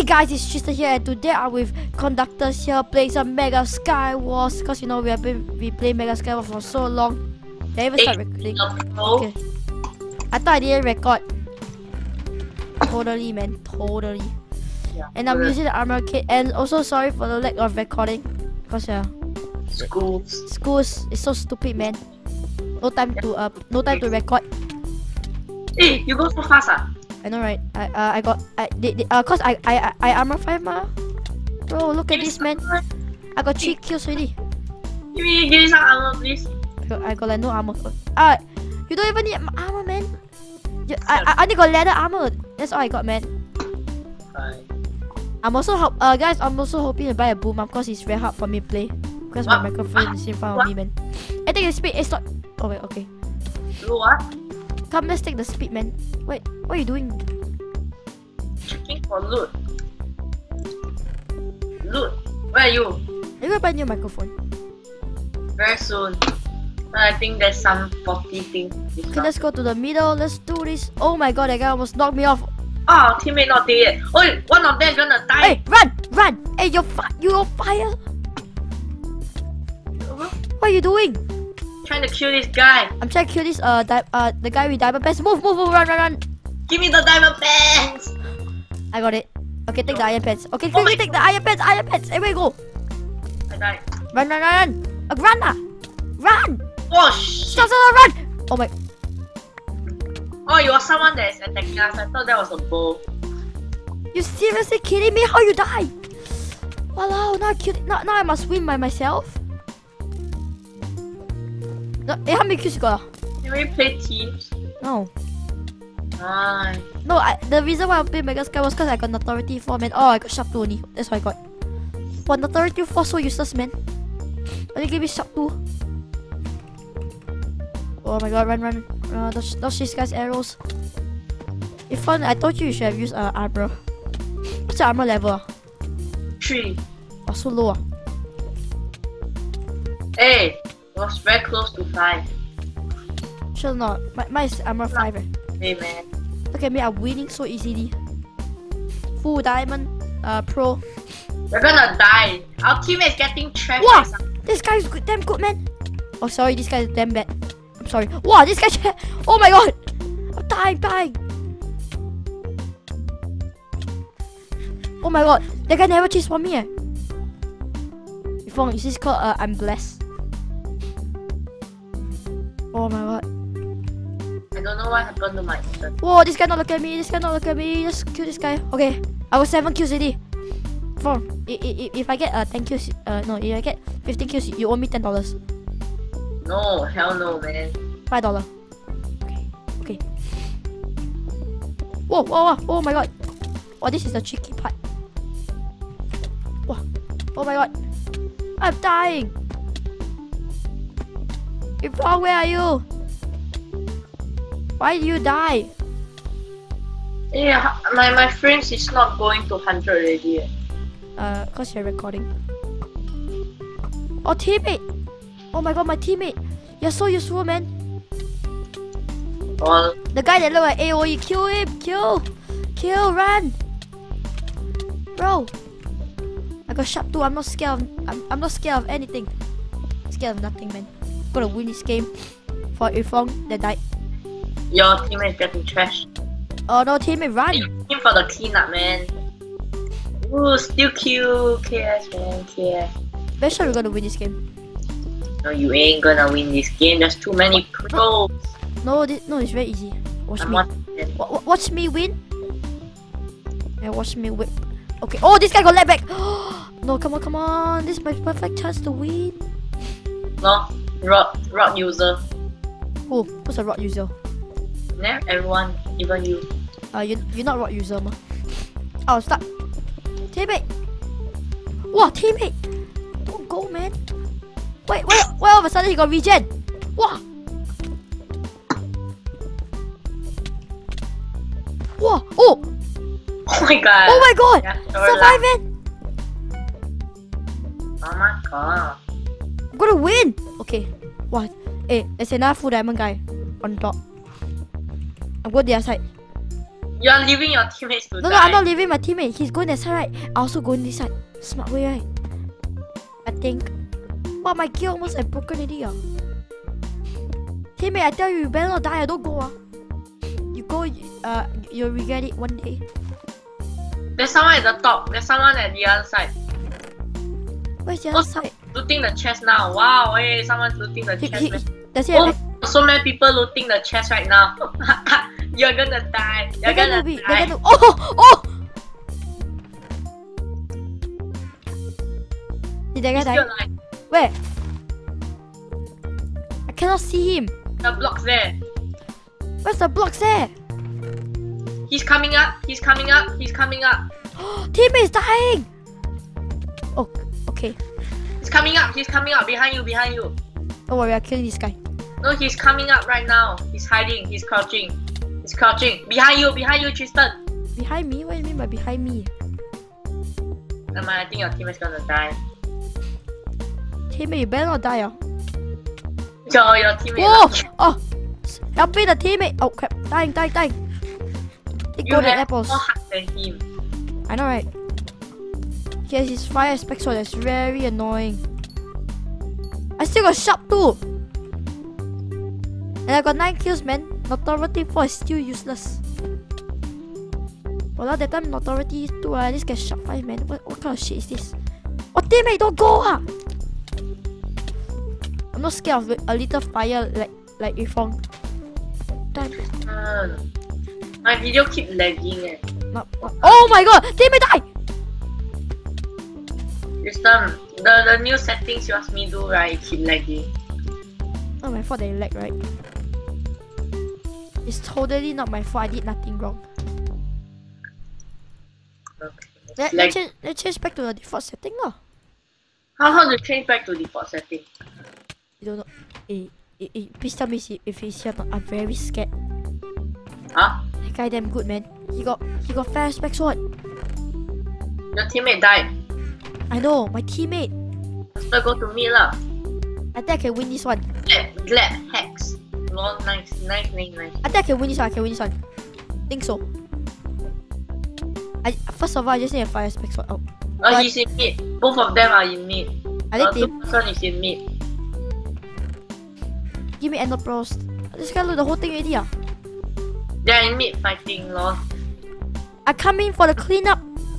guys, it's Tristan here, and today I'm with conductors here playing some Mega Sky Wars. Cause you know we play Mega Sky Wars for so long. Did I even start recording? Okay. I thought I didn't record. Totally, man, totally. Yeah, and I'm using the armor kit, and also sorry for the lack of recording. Cause schools is so stupid, man. No time to record. Hey, you go so fast, ah? I know, right? Cause I armor 5 ma. Bro, look at this, man. I got 3 kills already. Give me some armor, please. I got like no armor. You don't even need armor, man. I only got leather armor. That's all I got, man. Right. I'm also guys. I'm also hoping to buy a boom arm because it's very hard for me to play because my microphone is in front of me, man. I think the speed is not. Oh wait, okay. Do what? Come, let's take the speed, man. Wait, what are you doing? Checking for loot. Loot. Where are you? Are you gonna buy a new microphone? Very soon. I think there's some 40 things. Okay, let's go to the middle. Let's do this. Oh my god, that guy almost knocked me off. Oh, teammate not dead. Oh, one of them gonna die. Hey, run! Hey, you're on fire. What are you doing? Trying to kill this guy. I'm trying to kill this the guy with diamond pants. Move, run. Give me the diamond pants. I got it. Okay, take the iron pants. Okay, quickly take the iron pants. Hey, where you go? I died. Run. Run! Oh shit! Stop, run! Oh my. Oh, you are someone that is attacking us. I thought that was a bow. You seriously kidding me? How you die? Walao, now I must win by myself. No, how many kills you got? Can we play teams? No. Nice. No, the reason why I played Mega Sky was because I got Notoriety 4, man. Oh, I got Sharp 2 only. That's what I got. But Notoriety 4 so useless, man. Only give me Sharp 2. Oh my god, run. Dodge these guys' arrows. If fun, I told you should have used armor. What's your armor level? 3. Oh, so low. Hey, it was very close to 5. Sure not. Mine is armor 5. Hey man. Look at me, I'm winning so easily. Full diamond, pro. We're gonna die. Our team is getting trashed. Wow, this guy is damn good, man. Oh, sorry, this guy is damn bad. I'm sorry. Wow, this guy. Oh my god, I'm dying. Oh my god, that guy never chased for me. Yifeng, is this called I'm blessed? Oh my god. I don't know what happened to my turn. Whoa, this guy not look at me. Just kill this guy. Okay, I got 7 kills already. If I get 10 kills, no, if I get 15 kills, you owe me $10. No, hell no, man. $5. Okay. Whoa, oh my god. Oh, this is the tricky part. Whoa, oh my god. I'm dying. Yifeng, where are you? Why did you die? Yeah, my friends is not going to 100 already. Cause you're recording. Oh, teammate! Oh my god, my teammate! You're so useful, man. Well, the guy that look like AOE, kill him! Kill! Run! Bro, I got Sharp 2. I'm not scared of anything. I'm scared of nothing, man. I'm gonna win this game for Yifeng that died. your teammate is getting trashed. Oh no, teammate, run! Aim for the cleanup, man. Ooh, still kill KS, man. KS. Very sure we're gonna win this game. No, you ain't gonna win this game. There's too many pros. No, it's very easy. Watch me. Watch me win. Yeah, watch me whip. Okay. Oh, this guy got left back. No, come on. This is my perfect chance to win. No, rod user. Oh, who's a rod user? Yeah, everyone, even you. You're not rod user, ma. Oh, stop. Teammate. Wow, teammate. Don't go, man. Wait, all of a sudden he got regen. Wow. Whoa, oh. Oh my god. Oh my god. Yeah, survive it. Oh my god. I'm gonna win. Okay. What? Hey, there's another full diamond guy on top. I'm going the other side. You are leaving your teammates to No, die. no, I'm not leaving my teammate. He's going that side, right? I also going this side. Smart way, right? I think. Wow, my gear almost like broken already. Teammate, I tell you, you better not die. Don't go. You go, you'll regret it one day. There's someone at the top. There's someone at the other side. Where's the other side? Looting the chest now. Wow, hey, someone's looting the chest. Man. Does he Oh, have so many people looting the chest right now. You're gonna die. You're gonna die. Oh! Did that guy He's die? still alive. Where? I cannot see him. The block's there. Where's the blocks there? He's coming up. He's coming up. He's coming up. Teammate is dying! Oh, okay. He's coming up. He's coming up. Behind you. Behind you. Don't worry, I'll kill this guy. No, he's coming up right now. He's hiding. He's crouching. He's crouching. Behind you, Tristan. Behind me? What do you mean by behind me? Never mind, I think your teammate's gonna die. Teammate, you better not die. So your teammate. Whoa! Oh! Help me, the teammate! Oh crap! Dying! Take You golden have apples. more heart than him. I know, right? He has his fire aspect sword that's very annoying. I still got sharp too! And I got 9 kills, man. Notoriety 4 is still useless. Well, that time Notoriety 2, I just get sharp 5, man. What kind of shit is this? Oh, teammate, don't go! I'm not scared of a little fire like Yifong. Damn. My video keep lagging. Oh my god! Teammate die! Tristan, the new settings you asked me to do, right, keep lagging. Oh, my fault that you lag, right? It's totally not my fault. I did nothing wrong. Okay. Let's change back to the default setting, lah. How to change back to default setting? You don't know. Please tell me if he's here. I'm very scared. Huh? That guy damn good, man. He got fast spec sword. Your teammate died. I know, my teammate. So go to me lah. I think I can win this one. Glad Hex. Long, nice. I think I can win this one. Think so. First of all, I just need a fire spec sword. Oh. He's in mid. Both of them are in mid. Are they team? This one is in mid. Give me Ender Pearls. This guy loot the whole thing already. They're in mid fighting, lol. I come in for the cleanup.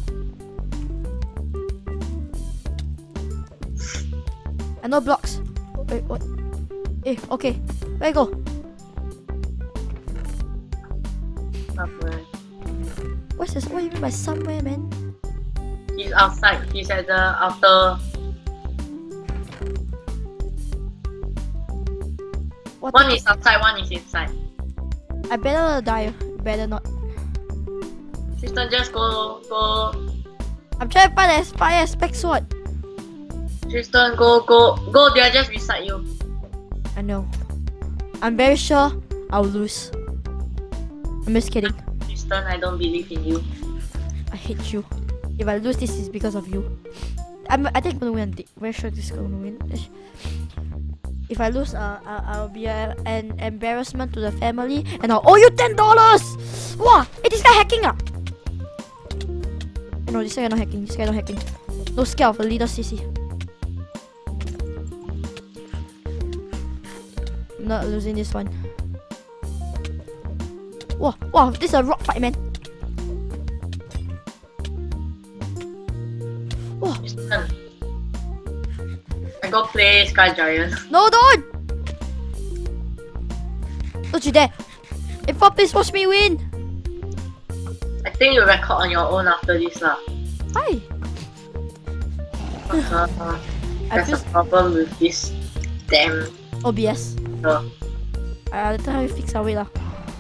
I know blocks. Wait, what? Okay. Where I go? Somewhere. What's this? What do you mean by somewhere, man? He's outside. He's at the outer. What One is outside, one is inside. I better die. Better not. Tristan, just go. I'm trying to find a fire spec sword. Tristan, go. They are just beside you. I know. I'm very sure I'll lose. I'm just kidding. Tristan, I don't believe in you. I hate you. If I lose, this is because of you. I think I'm gonna win. Very sure this is gonna win. If I lose, I'll be an embarrassment to the family, and I'll owe you $10. Wow! Hey, this guy hacking ah! No, this guy not hacking. No scare of a leader CC. I'm not losing this one. Wow! This is a rock fight, man. Wow! Tristan, I go play Sky Giant. No, don't! Don't you dare! If please watch me win! I think you record on your own after this lah. Hi! There's a problem with this damn. OBS. Later how you fix our way lah.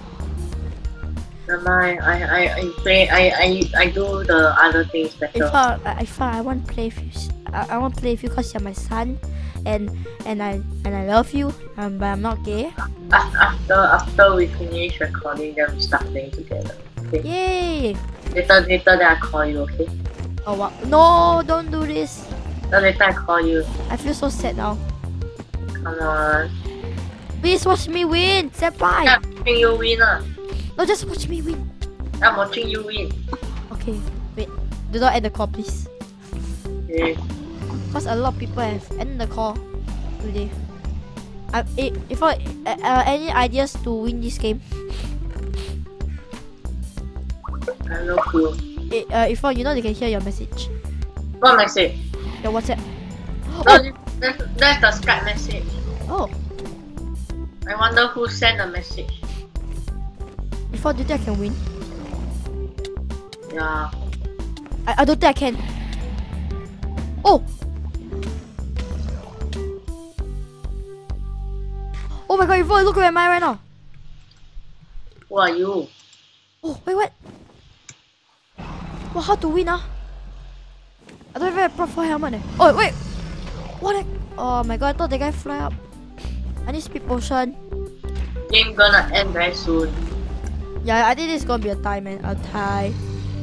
Never mind. I play. I do the other things better. If I want to play with you, I want to play with you because you're my son, and I love you. But I'm not gay. After we finish recording, then we start playing together. Okay. Yay! Later then I call you. Okay. Oh wow! No, don't do this. Later I call you. I feel so sad now. Come on. Please watch me win, senpai. Yeah, you win ah. No, just watch me win. I'm watching you win. Okay, wait. Do not end the call, please. Okay. Because a lot of people have ended the call today. If any ideas to win this game? I have no clue. If you know, they can hear your message. What message? Your WhatsApp. Oh, that's the Skype message. Oh, I wonder who sent a message. before do you think I can win? Yeah. I don't think I can. Oh! Oh my god, Yvonne, look where am I right now. Who are you? Oh, wait, what? Well, how to win, ah? I don't even have a proper helmet. Oh, wait! What the? Oh my god, I thought the guy fly up. I need speed potion. Game gonna end very soon. Yeah, I think this is gonna be a tie, man. A tie.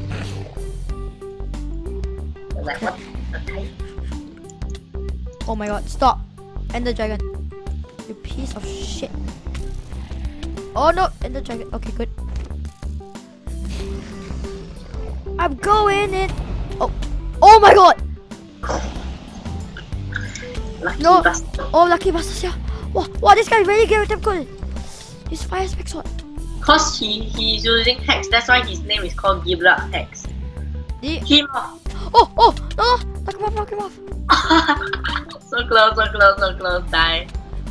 Like what? Okay. Oh my god, stop. Ender Dragon. You piece of shit. Oh no, Ender Dragon. Okay, good. I'm going in. Oh. Oh my god! Lucky No. bastard. Oh, lucky bastards, yeah. Wow, this guy really get damn good. His fire spec sword. Cause he's using Hex, that's why his name is called Gibla Hex. Him off. Oh, no, knock him off. So close, die.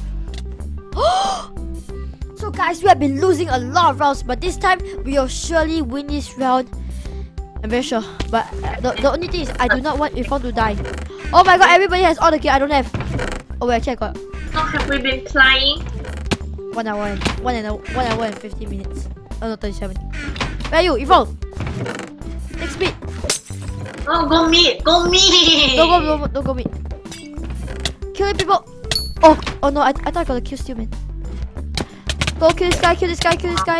So guys, we have been losing a lot of rounds, but this time we will surely win this round. I'm very sure. But the only thing is I do not want Yvonne to die. Oh my god, everybody has all the gear. I don't have. Oh wait, actually I got How have we been flying? 1 hour and 15 minutes. Oh no, 37. Where are you, Yvonne? Take speed. Oh, go meet! Don't go meet. Killing people. Oh no, I thought I got a kill steal, man. Go kill this guy.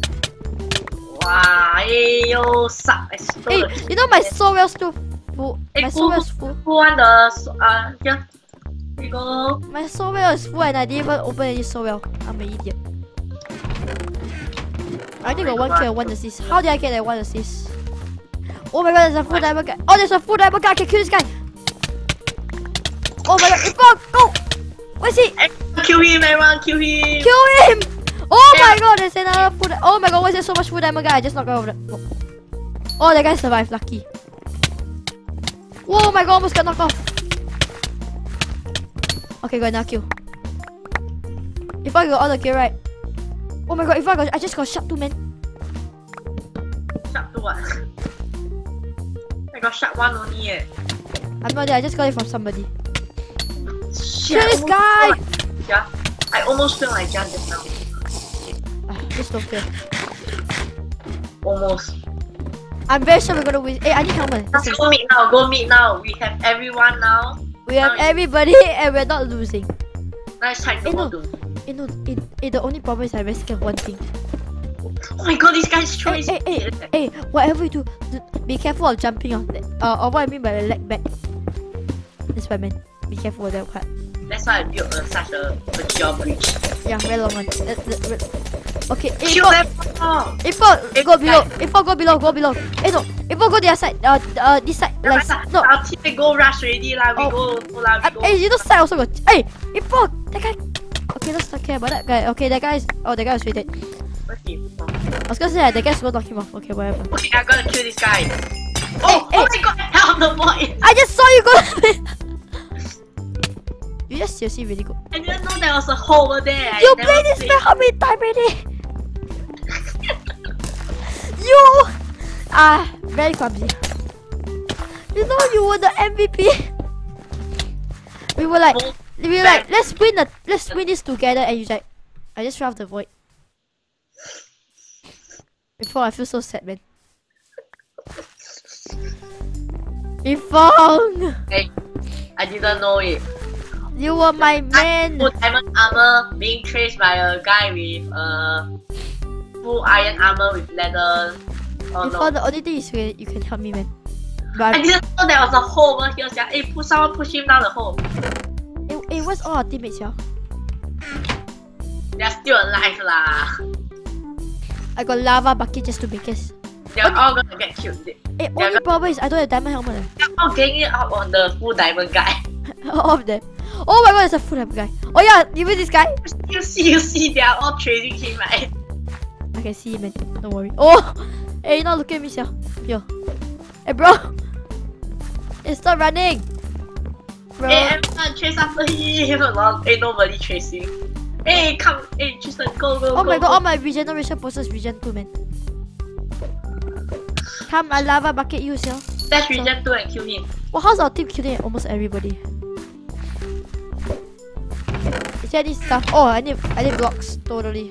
Wow, you suck. I stole Hey, it. you know my soul well's still full. My soul well's full. Who want the here? Here you go. My soul well is full and I didn't even open any soul well. I'm an idiot. I think I got 1 kill and 1 assist. How did I get that 1 assist? Oh my god, there's a full diamond guy. Oh, there's a full diamond guy. I can kill this guy. Oh my god, go! Where's he? Kill him, everyone, kill him! Kill him! Oh my god, there's another full. Oh my god, why is there so much full diamond guy? I just knocked over that. Oh, that guy survived. Lucky. Oh my god, almost got knocked off. Okay, good, now kill. If I got all the kill, right? Oh my god, I just got shot 2, man. Shot to what? I got shot 1 only eh. I'm not there, I just got it from somebody. Shit, Kill this guy! Yeah, I almost failed my jump just now. Just don't fail. Almost. I'm very sure we're gonna win. Hey, I need helmet. Let's go meet now. We have everyone now. We have everybody and we're not losing. Now it's time to go to. The only problem is I very scared of one thing. Oh my god, this guy's throwing. Hey, whatever you do, be careful of jumping on that. Or what I mean by the leg back. That's what I meant. Be careful of that part. That's why I built such a secure bridge. Yeah, very long one. Okay, Kill them all. Go below. Hey, no. Go the other side. This side. Like, no. Our team go rush already lah. We go. Hey, you know side also got. Hey, that guy. Okay, let's not care about that guy. Okay, that guy is. Oh, that guy was really dead. Where's he? I was gonna say that guy's gonna knock him off. Okay, whatever. Okay, I'm gonna kill this guy. Oh my god, help the boy. I just saw you go. You just seriously really good. I didn't know there was a hole over there. You play this spell how many times already? You very clumsy. You know you were the MVP. We were like, let's win this together, and you like, I just ran off the void. Before I feel so sad, man. Yvonne! Hey, I didn't know it. You were my man. Full diamond armor being chased by a guy with full iron armor with leather. Oh Yvonne, no. the only thing is you can help me, man. But I didn't know there was a hole over here. Hey, someone push him down the hole. Hey, what's all our teammates here? They're still alive lah. I got lava bucket just to make us. They're all gonna get killed. Hey, only problem is I don't have diamond helmet. They're all ganging up on the full diamond guy. All of them. Oh my god, it's a full diamond guy. Oh yeah, even this guy. You see, they are all chasing him, right? I can see him, man. Don't worry. Oh, hey, now look at me, sir. Yo, hey, bro. Hey, stop running, bro. Hey, everyone chase after him. Ain't nobody chasing. Hey, come. Hey, Tristan, go. Oh my god, all my regeneration posters regen too, man. Come, I lava bucket you, sir. Let's regen 2 and kill him. Well, how's our team killing almost everybody? Is there any stuff? Oh, I need blocks, totally.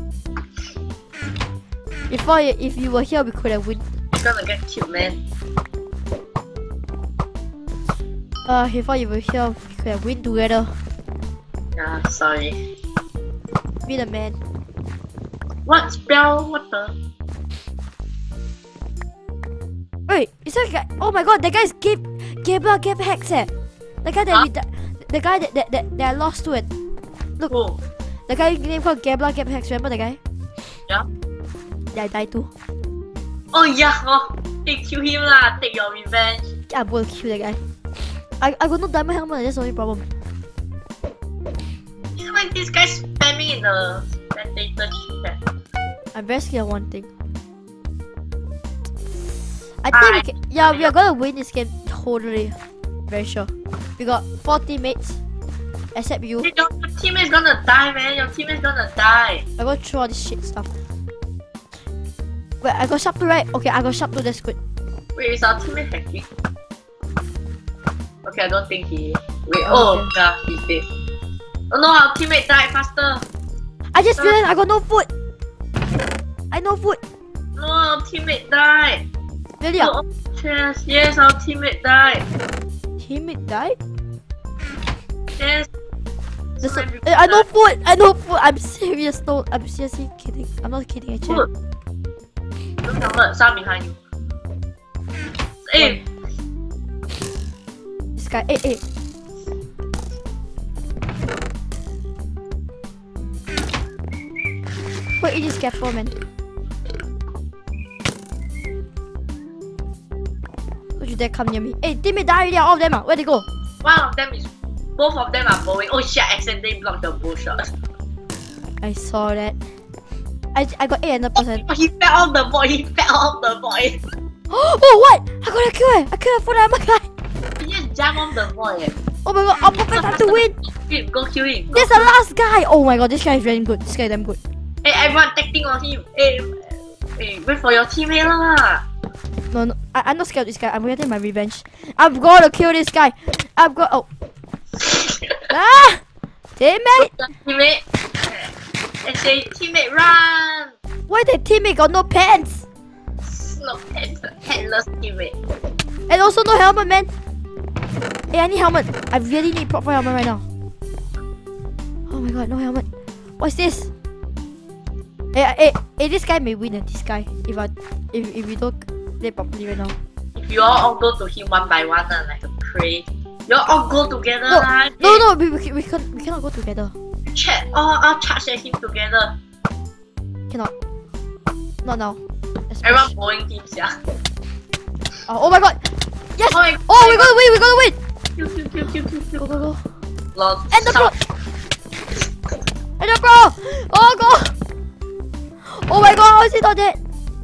If you were here, we could have win. He's gonna get killed, man. If you were here, we could have win together. Yeah, sorry. Be the man. What spell? What the? Wait, is that guy? Oh my god, that guy's Gabriel Hex. The guy that the guy that I lost to it. Look, Who? the guy name called Gabriel Hex. Remember the guy? Yeah. Yeah, I died too. Oh yeah. Oh, hey, kill him lah. Take your revenge. I'm gonna kill that guy. I got no diamond helmet. That's the only problem. It's like this guy spamming in the spectator chat. I'm very scared of one thing. I think we can, yeah, we are gonna win this game totally. Very sure. We got 4 teammates, except you. Hey, your teammate's gonna die, man. Your teammate's gonna die. I go through all this shit stuff. Wait, I got sharp 2, right? Okay, I got sharp 2, that's good. Wait, is our teammate hacking? Okay, I don't think he. Wait, oh, yeah, he's dead. Oh no, our teammate died faster. I just realized I got no food. I no food. No, our teammate died. Really? Oh, yes, our teammate died. Teammate died? Yes. I no food. I no food. I'm serious. No, I'm seriously kidding. I'm not kidding. Actually. Look at someone behind you. Hey. This guy. Hey. Wait, it is careful, man. Don't you dare come near me. Hey, teammate die already. All of them. Where they go? One of them is. Both of them are bowing. Oh shit! I accidentally blocked the bow shot. I saw that. I got 800%. Oh, he fell off the boy. He fell off the boy. Oh, what? I got a kill. I killed a full diamond guy. He just jumped off the boy. Oh my god, I'm perfect time to win. Go kill him. This is the last guy. Oh my god, this guy is really good. This guy is damn good. Hey, everyone acting on him. Hey, wait for your teammate lah. No, I'm not scared of this guy. I'm getting my revenge. I'm gonna kill this guy. I'm going. Oh. Ah! Teammate! Teammate! I say, teammate, run! Why the teammate got no pants? No pants, headless teammate. And also no helmet, man. Hey, I need helmet. I really need proper helmet right now. Oh my god, no helmet. What's this? Hey, this guy may win. This guy, if we don't play properly right now. If you all go to him one by one, like a prey. You all go together. No, we cannot go together. Chat, all charge at him together. Cannot. Not now. Everyone going teams, yeah. Oh my god! Yes! Oh, we're gonna win! We're gonna win! Kill. Go. Lol. End the bro! End the bro! Oh god! Oh my god, how is he not dead?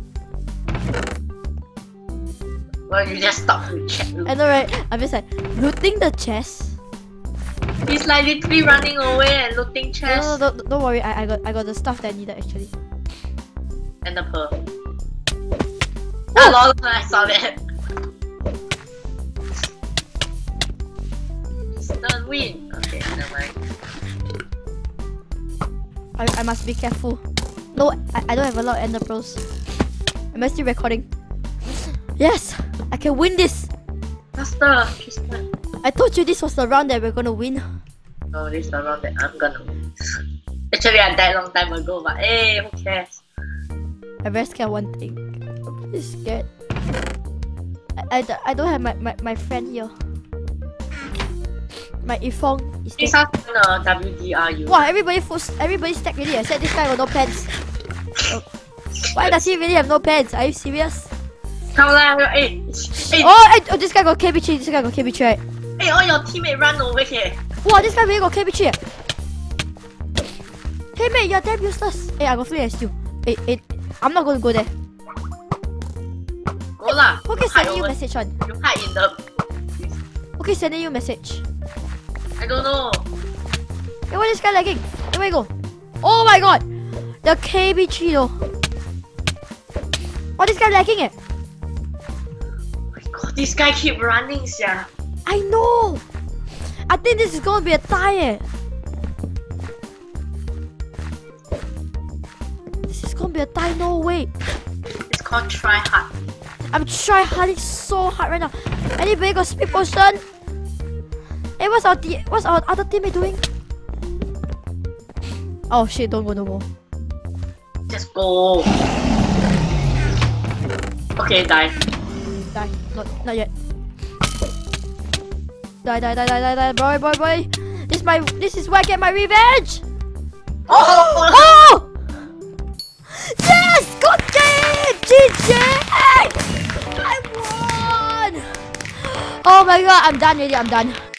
Well, you just stop with chat. I know, right? I'm just like looting the chest. He's like literally running away and looting chests. No, don't worry. I got the stuff that I needed actually. And the pearl. Oh lol, I saw that. Don't win. Okay, never mind. I must be careful. No, I don't have a lot of ender pearls. Am I still recording? Yes, I can win this. Faster, Tristan. I told you this was the round that we're gonna win. No, this is the round that I'm gonna win. Actually, I died a long time ago, but hey, who cares? I'm very scared of one thing. I'm really scared. I don't have my friend here. My Ifong is This there. has been a WDRU. Wow, everybody stacked really. I said this guy got no pants. Oh. Why does he really have no pants? Are you serious? Come on, hey, hey, Oh, this guy got KB tree. This guy got KB tree. Right? hey, all your teammates run over here. Wow, this guy really got KB tree. Hey mate, you're damn useless. Hey, I got flare you. Hey, I'm not gonna go there. Go lah. Okay, sending you message on. You hide in the. Okay, sending you message. I don't know. Hey, why is this guy lagging? Hey, where you go? Oh my god! The KB tree though. Why this guy lagging it? Oh my god, this guy keep running, yeah. I know! I think this is gonna be a tie. This is gonna be a tie, no way. It's called try hard. I'm trying harding so hard right now. Anybody got speed potion? Hey, what's our other teammate doing? Oh shit, don't go no more. Just go. Okay, die. Die. Not yet. Die, boy. This is where I get my revenge! Oh! Oh! Yes! Good game! GG! I won! Oh my god, I'm done already, I'm done.